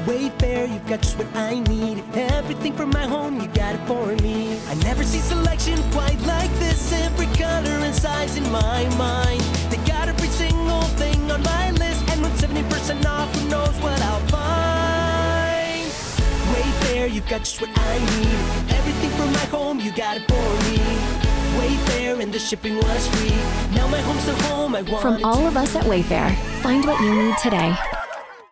Wayfair, you've got just what I need. Everything for my home, you got it for me. I never see selection quite like this. Every color and size in my mind. They got every single thing on my list. And with 70% off, who knows what I'll find. Wayfair, you've got just what I need. Everything for my home, you got it for me. Wayfair, and the shipping was free. Now my home's the home I want. From all of us at Wayfair, find what you need today.